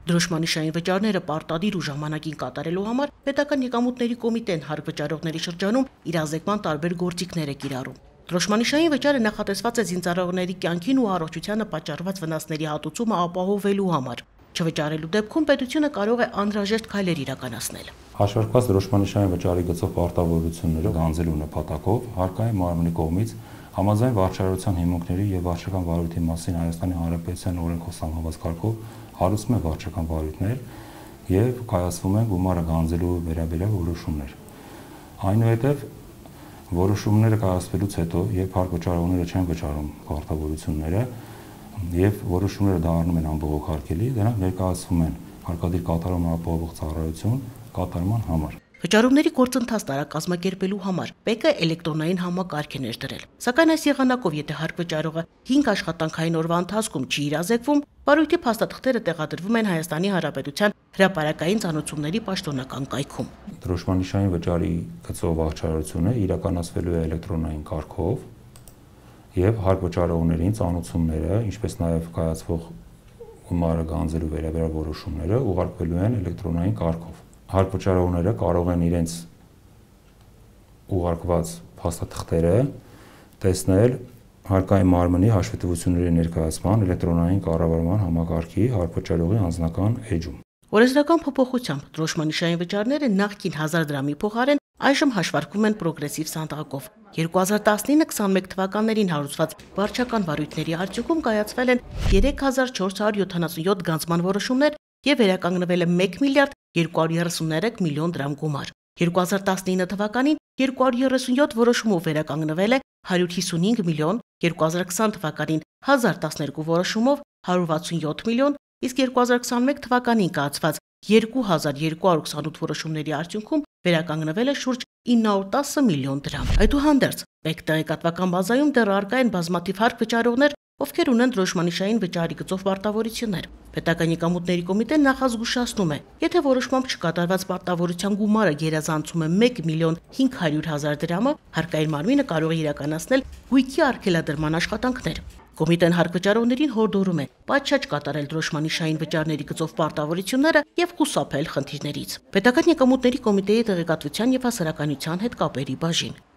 Դրոշմանիշային վճարները պարտադիր ու ժամանակին կատարելու համար պետական եկամուտների կոմիտեն հարկ վճարողների շրջանում իրազեկման տարբեր գործիքներ է կիրառում։ Դրոշմանիշային վճարը նախատեսված է զինծառայողների կյանքին ու առողջությանը պատճառված վնասների հատուցումը ապահովելու համար։ Չվճարելու դեպքում պետությունը կարող է անհրաժեշտ քայլեր իրականացնել։ Հաշվարկված դրոշմանիշային վճարի գծով պարտավորությունները գանձելու նպատակով հարկային մարմնի կողմից համաձայն վարչարարության հիմունքների եւ վարչական վարույթի մասին Հայաստանի Հանրապետության օրենքով սահմանված կարգով հարուցվում են վարչական վարույթներ եւ կայացվում են գումարը գանձելու վերաբերյալ որոշումներ։ Այնուհետեւ որոշումները կայացվելուց հետո, երբ հարկ վճարողները չեն վճարում պարտավորությունները եւ որոշումները դառնում են անբողոք հարկելի, դրանք ներկայացվում են հարկադիր կատարումը ապահովող ծառայություն կատարման համար։ Վճարումների գործընթացը տարա կազմակերպելու համար ՊԿ էլեկտրոնային համակարգ է ներդրել։ Սակայն այս եղանակով, եթե հարկ վճարողը 5 աշխատանքային օրվա ընթացքում չի իրազեկվում, վարույթի փաստաթղթերը տեղադրվում են Հայաստանի Հանրապետության հրապարակային ծանոթությունների պաշտոնական կայքում։ Դրոշմանիշային վճարի գծով վարչարարությունը իրականացվելու է էլեկտրոնային կարգով եւ հարկ վճարողներին ծանոթությունները, ինչպես նաեւ կայացվող գումարը գանձելու վերաբերյալ որոշումները ուղարկվելու են էլեկտրոնային կարգով։ Հարկ վճարողները կարող են իրենց ուղարկված փաստաթղթերը տեսնել հարկային մարմնի հաշվետվությունների ներկայացման էլեկտրոնային կառավարման համակարգի հարկ վճարողի անձնական էջում։ Օրենսդրական փոփոխությամբ դրոշմանիշային վճարները նախկին 1000 դրամի փոխարեն այժմ հաշվարկվում են պրոգրեսիվ սանդղակով։ 2019-21 թվականներին հարուցված վարչական վարույթների արդյունքում կայացվել են 3477 գանձման որոշումներ եւ վերականգնվել է 1 միլիարդ 233 միլիոն դրամ գումար։ 2019 թվականին 237 որոշումով վերականգնվել է 155 միլիոն, 2020 թվականին 1012 որոշումով 167 միլիոն, իսկ 2021 թվականին կայացված 2228 որոշումների արդյունքում վերականգնվել է շուրջ 910 միլիոն դրամ։ Այդուհանդերձ, ՊԿ տեղեկատվական բազայում դեռ առկա են բազմաթիվ հարկ վճարողներ, ովքեր ունեն դրոշմանիշային վճարի գծով պարտավորություններ։ Պետական եկամուտների կոմիտեն նախազգուշացնում է, եթե որոշմամբ չկատարված պարտավորության գումարը գերազանցում է 1 միլիոն 500 հազար դրամը, հարկային մարմինը կարող է իրականացնել գույքի արգելադրման աշխատանքներ։ Կոմիտեն հարկ վճարողներին հորդորում է պատշաճ կատարել դրոշմանիշային վճարների գծով պարտավորությունները եւ խուսափել խնդիրներից։ Պետական եկամուտների կոմիտեի տեղեկատվության եւ հասարակայնության հետ կապերի բաժին։